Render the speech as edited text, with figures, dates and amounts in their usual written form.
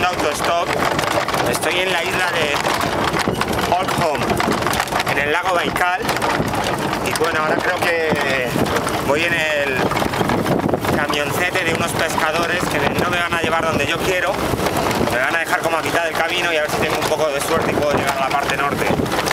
haciendo autostop. Estoy en la isla de Oldholm, en el lago Baikal. Y bueno, ahora creo que voy en el camioncete de unos pescadores que no me van a llevar donde yo quiero. Me van a dejar como a mitad del camino y a ver si tengo un poco de suerte y puedo llegar a la parte norte.